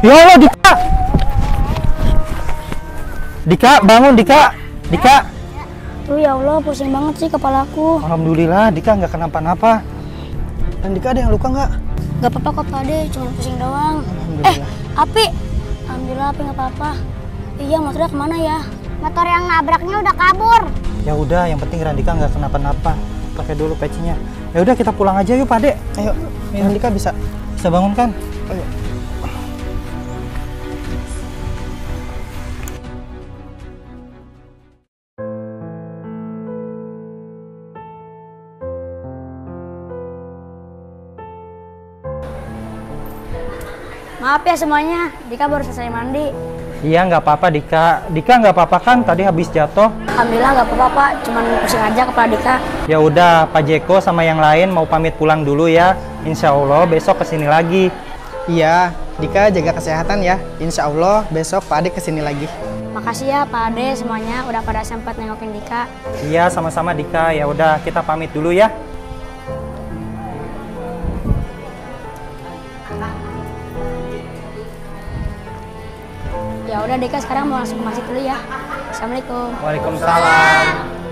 Ya Allah, Dika! Dika, bangun Dika! Dika! Tuh ya Allah, pusing banget sih kepalaku. Alhamdulillah, Dika nggak kenapa-napa. Dan Dika ada yang luka nggak? Gak apa-apa kok Pak Ade, cuma pusing doang. Api! Alhamdulillah Api nggak apa-apa. Iya, motornya kemana ya? Motor yang nabraknya udah kabur. Ya udah, yang penting Randika nggak kenapa-napa. Pakai dulu pecinya. Ya udah, kita pulang aja yuk, Pak Ade. Ayo, Randika bisa bangun kan? Ayo. Maaf ya semuanya, Dika baru selesai mandi. Iya, nggak apa-apa Dika. Dika nggak apa-apa kan? Tadi habis jatuh. Alhamdulillah nggak apa-apa Pak, cuman pusing aja kepala Dika. Ya udah, Pak Jeko sama yang lain mau pamit pulang dulu ya. Insya Allah besok kesini lagi. Iya, Dika jaga kesehatan ya. Insya Allah besok Pak Ade kesini lagi. Makasih ya Pak Ade semuanya udah pada sempat nengokin Dika. Iya, sama-sama Dika. Ya udah, kita pamit dulu ya. Ya udah Dika sekarang mau langsung ke masjid dulu ya. Assalamualaikum. Waalaikumsalam.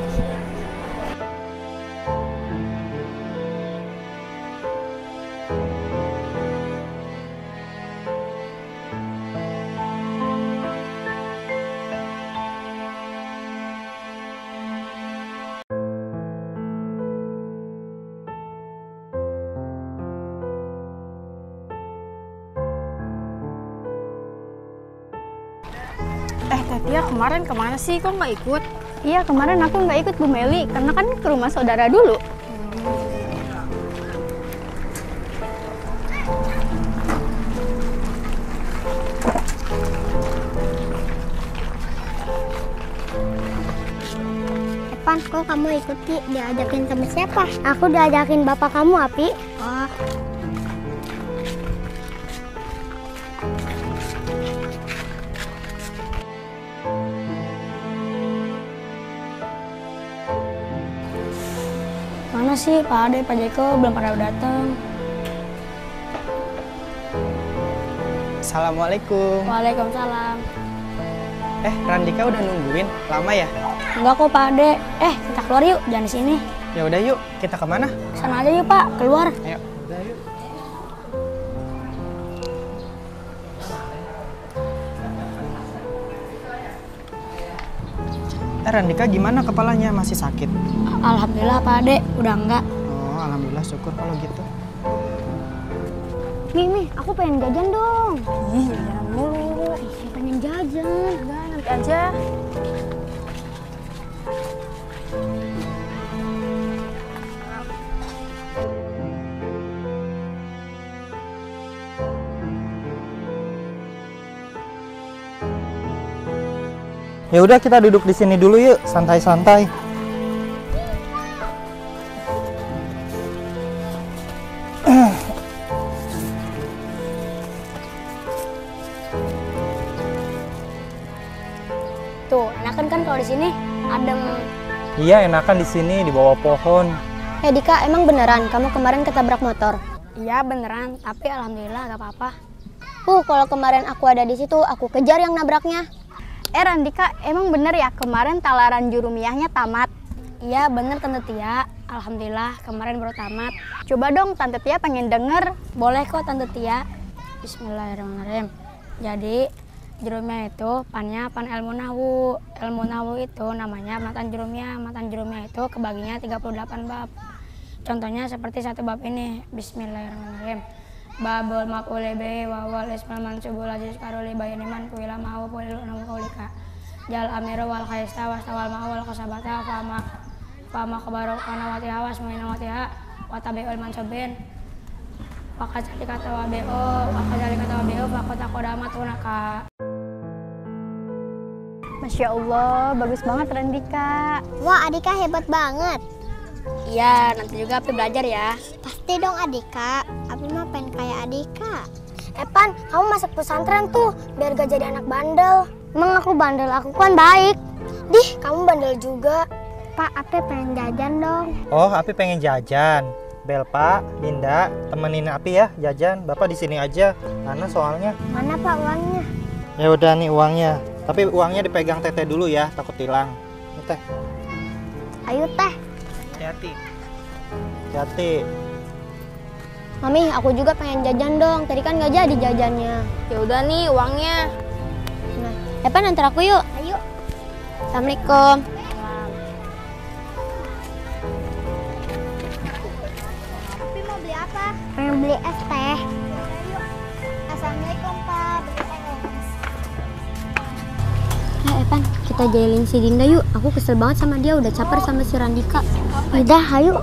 Tia kemarin kemana sih? Kok nggak ikut? Iya, kemarin aku nggak ikut Bu Meli, karena kan ke rumah saudara dulu. Epan, kok kamu ikuti? Diajakin sama siapa? Aku diajakin bapak kamu, Api. Oh. Mana sih Pak Ade, Pak Jeko belum pada datang. Assalamualaikum. Waalaikumsalam. Randika udah nungguin lama ya? Enggak kok Pak Ade. Kita keluar yuk, jangan di sini. Ya udah yuk, kita kemana? Sana aja yuk Pak, keluar. Ayo, udah yuk. Randika gimana kepalanya? Masih sakit? Alhamdulillah Pak Ade, udah enggak. Oh, alhamdulillah, syukur kalau gitu. Nih, aku pengen jajan dong. Ih, jajan mulu. Pengen jajan. Enggak, nanti aja. Ya udah, kita duduk di sini dulu yuk, santai-santai. Tuh, enakan kan kalau di sini adem. Iya, enakan di sini di bawah pohon. Dika, emang beneran kamu kemarin ketabrak motor? Iya beneran, tapi alhamdulillah gak apa-apa. Kalau kemarin aku ada di situ, aku kejar yang nabraknya. Randika, emang bener ya kemarin talaran Jurumiyahnya tamat? Iya bener Tante Tia, alhamdulillah kemarin baru tamat. Coba dong Tante Tia pengen denger. Boleh kok Tante Tia. Bismillahirrahmanirrahim. Jadi Jurumiyah itu pannya pan ilmu nahwu. Ilmu nahwu itu namanya matan Jurumiyah. Matan Jurumiyah itu kebaginya 38 bab. Contohnya seperti satu bab ini. Bismillahirrahmanirrahim. Babul maf'ul bihi wa wal ismul mansubul aziz karuli bayani man kuila ma'u pulilu namu qaulika jal amiru wal khaista wastawal ma'u wal qasabata fama khabaru kana watiha wasmuina watiha wa tabi'ul mansubin faqad kata wabi'u faqad qadamatuna. Masya Allah, bagus banget Randika. Wah, Adika hebat banget. Iya, nanti juga Api belajar ya. Pasti dong Adika. Api mah pengen kayak Adika. Epan, kamu masuk pesantren tuh biar gak jadi anak bandel. Emang aku bandel? Aku kan baik. Dih, kamu bandel juga. Pak, Api pengen jajan dong. Oh, Api pengen jajan. Belpa, Dinda, temenin Api ya jajan. Bapak di sini aja. Karena soalnya. Mana Pak uangnya? Ya udah nih uangnya. Tapi uangnya dipegang Teteh dulu ya, takut hilang. Nih, Teh. Ayo Teh. Hati-hati. Hati. Mami, aku juga pengen jajan dong. Tadi kan nggak jadi jajannya. Ya udah nih uangnya. Nah, Epan antar aku yuk. Ayo. Assalamualaikum. Tapi mau beli apa? Pengen beli es teh. Assalamualaikum Pak. Beli es. Epan, kita jailin si Dinda yuk. Aku kesel banget sama dia, udah caper sama si Randika. Udah, ayo.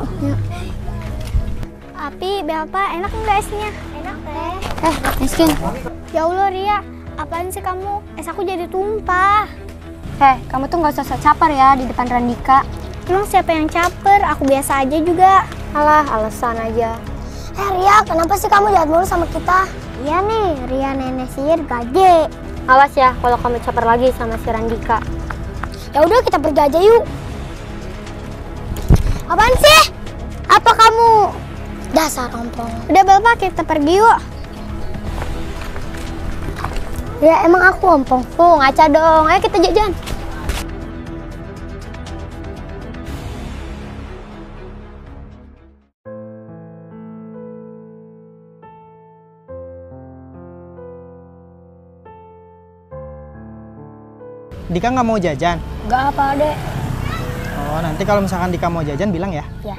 Api, Bapak, enak nggak esnya? Enak teh. Eskin. Ya Allah Ria, apaan sih kamu? Es aku jadi tumpah. Kamu tuh nggak usah sok caper ya di depan Randika. Emang siapa yang caper? Aku biasa aja juga. Alah, alasan aja. Ria, kenapa sih kamu jahat mulu sama kita? Iya nih, Ria nenek sihir gaje. Awas ya kalau kamu caper lagi sama si Randika. Ya udah kita pergi aja yuk. Apaan sih? Apa kamu? Dasar ompong. Udah Bapak, kita pergi yuk. Ya emang aku ompong. Tuh ngaca dong. Ayo kita jajan. Dika nggak mau jajan? Nggak apa, Dek. Oh, nanti kalau misalkan Dika mau jajan bilang ya. Ya.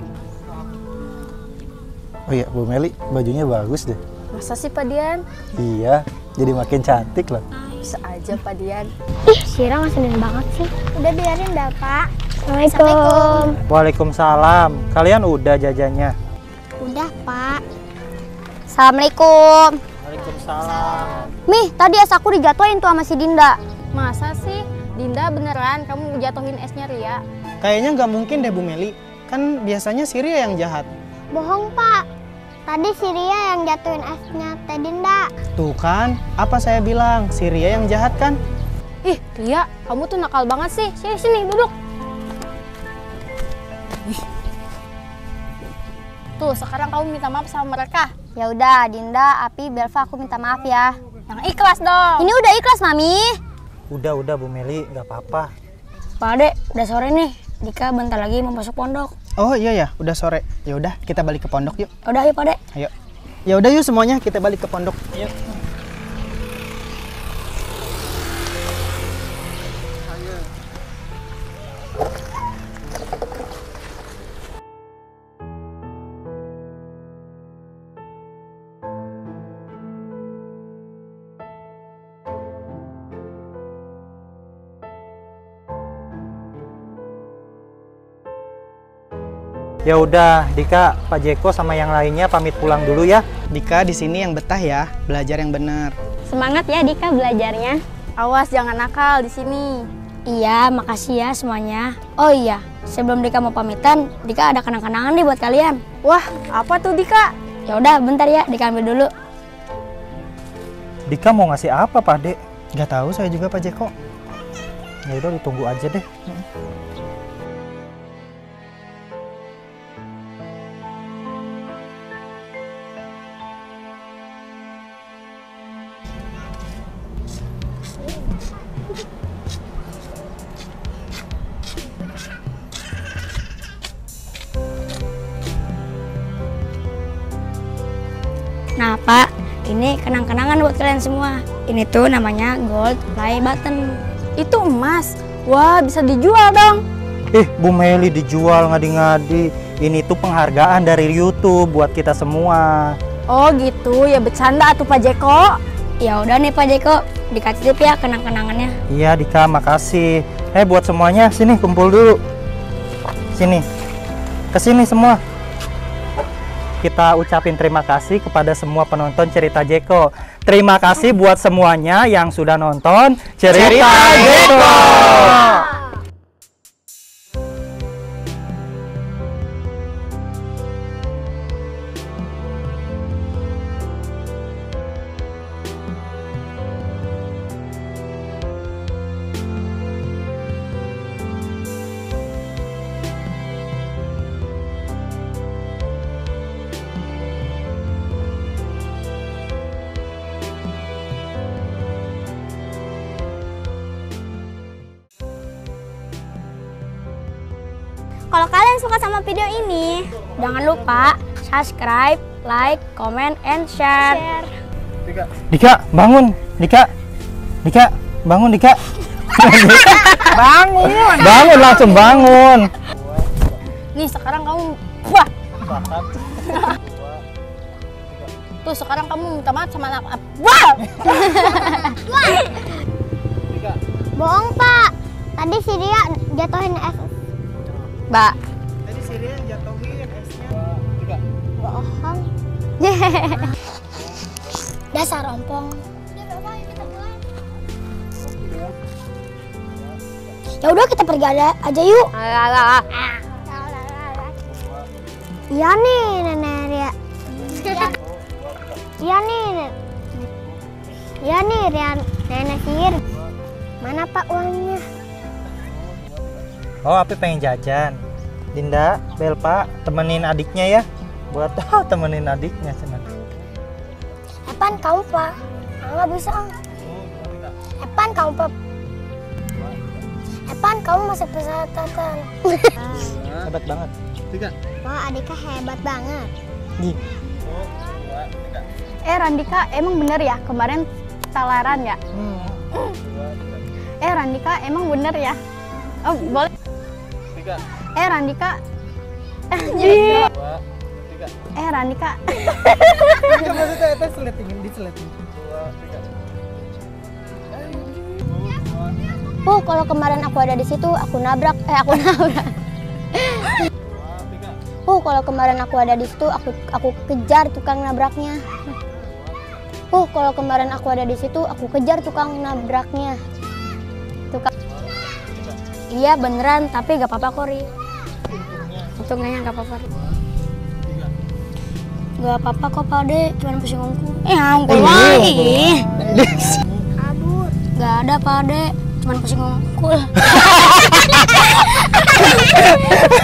Oh iya, Bu Meli, bajunya bagus deh. Masa sih Pak Dian? Iya, jadi makin cantik loh. Bisa aja Pak Dian. Ih, Syira ngeselin banget sih. Udah biarin Bapak. Assalamualaikum. Waalaikumsalam. Kalian udah jajannya? Udah Pak. Assalamualaikum. Waalaikumsalam. Mih, tadi es aku dijatuhin tuh sama si Dinda. Masa sih? Dinda beneran kamu jatuhin esnya Ria? Kayaknya nggak mungkin deh Bu Meli. Kan biasanya si Ria yang jahat. Bohong Pak. Tadi si Ria yang jatuhin esnya Teh Dinda. Tuh kan, apa saya bilang? Si Ria yang jahat kan? Ih, Ria, kamu tuh nakal banget sih. Sini, duduk. Ih. Tuh, sekarang kamu minta maaf sama mereka. Ya udah, Dinda, Api, Belva, aku minta maaf ya. Yang ikhlas dong. Ini udah ikhlas, Mami. Udah Bu Meli, nggak apa-apa. Pak Dek, udah sore nih. Dika bentar lagi mau masuk pondok. Oh iya ya, udah sore. Ya udah, kita balik ke pondok yuk. Udah yuk Pak Dek. Ayo. Ya udah yuk semuanya, kita balik ke pondok. Ayo. Ya udah, Dika, Pak Jeko sama yang lainnya pamit pulang dulu ya. Dika di sini yang betah ya, belajar yang benar. Semangat ya Dika belajarnya. Awas jangan nakal di sini. Iya, makasih ya semuanya. Oh iya, sebelum Dika mau pamitan, Dika ada kenang-kenangan nih buat kalian. Wah, apa tuh Dika? Ya udah, bentar ya, Dika ambil dulu. Dika mau ngasih apa, Pak Dek? Gak tahu saya juga Pak Jeko. Ya udah ditunggu aja deh. Nah Pak, ini kenang-kenangan buat kalian semua. Ini tuh namanya gold play button. Itu emas. Wah, bisa dijual dong. Bu Meli dijual ngadi-ngadi. Ini tuh penghargaan dari YouTube buat kita semua. Oh gitu, ya bercanda tuh Pak Jeko. Ya udah nih Pak Jeko, dikasih tip ya kenang-kenangannya. Iya Dika, makasih. Buat semuanya, sini kumpul dulu. Sini. Kesini semua. Kita ucapin terima kasih kepada semua penonton Cerita Jeko. Terima kasih buat semuanya yang sudah nonton Cerita Jeko. Kalau kalian suka sama video ini, Jangan lupa subscribe, like, comment, and share. Dika, bangun. Dika. Dika, bangun Dika. Bangun. Bangun langsung bangun. Nih sekarang kamu, wah. Tuh sekarang kamu minta maaf sama anak. Wah. bohong Pak. Tadi si Ria jatuhin es. Mbak, Tadi si Rian jatuhin esnya. Bohong. Dasar ompong. Ya udah kita pergi aja yuk. Iya nih Nenek Ria. Iya nih. Iya nih Rian, Nenek Sihir. Mana Pak uangnya? Oh, Api pengen jajan. Dinda, Belpa, temenin adiknya ya. Buat temenin adiknya senang. Epan kamu Pak. Nggak bisa. Epan kamu Pak. Epan kamu masih pesantren. Hebat banget. Wah Adika hebat banget. Randika, emang bener ya kemarin talaran ya? Randika, emang bener ya? Oh, boleh. Randika. Randika. Maksudnya itu seleting, diseleting. Kalau kemarin aku ada di situ, aku nabrak. Kalau kemarin aku ada di situ, aku kejar tukang nabraknya. Kalau kemarin aku ada di situ, aku kejar tukang nabraknya. iya beneran, tapi gak apa-apa kok, Ri. Untungnya gak apa-apa, Ri. Gak apa-apa kok, Pak Ade. Cuman pusing ongkul. Ongkul lagi. Kabur. Gak ada, Pak Ade. Cuman pusing ongkul.